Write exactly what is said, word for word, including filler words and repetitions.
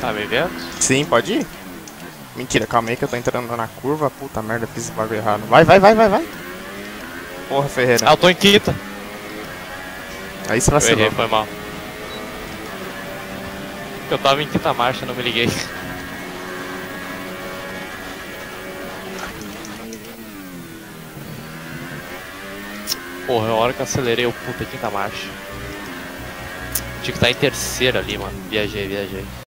Tá me vendo? Sim, pode ir. Mentira, calma aí que eu tô entrando na curva. Puta merda, fiz o bagulho errado. Vai, vai, vai, vai, vai. Porra, Ferreira. Ah, eu tô em quinta. Aí você Eu vacilou. errei, foi mal. Eu tava em quinta marcha, não me liguei. Porra, é a hora que eu acelerei o puta quinta marcha. Tinha que estar em terceira ali, mano. Viajei, viajei.